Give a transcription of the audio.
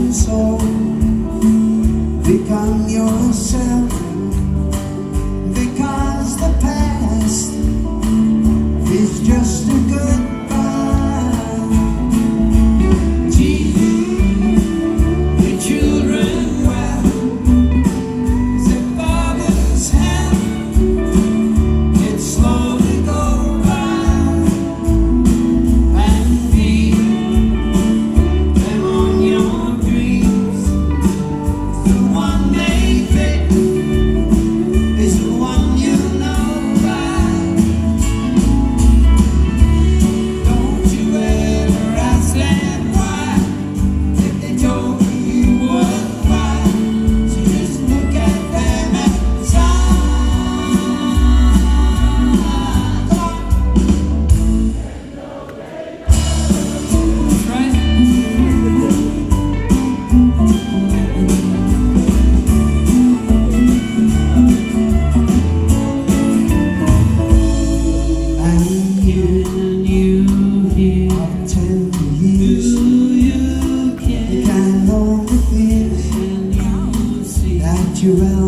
and soul. Become yourself, because the past is just a goodbye. Teach the children well, the father's hand, it slowly goes by, and feed them on your dreams. The one they pick is the one you know by. Don't you ever ask them why, if they told you why. So just look at them and sigh. Right? And you hear of 10 years, you can only feel that you're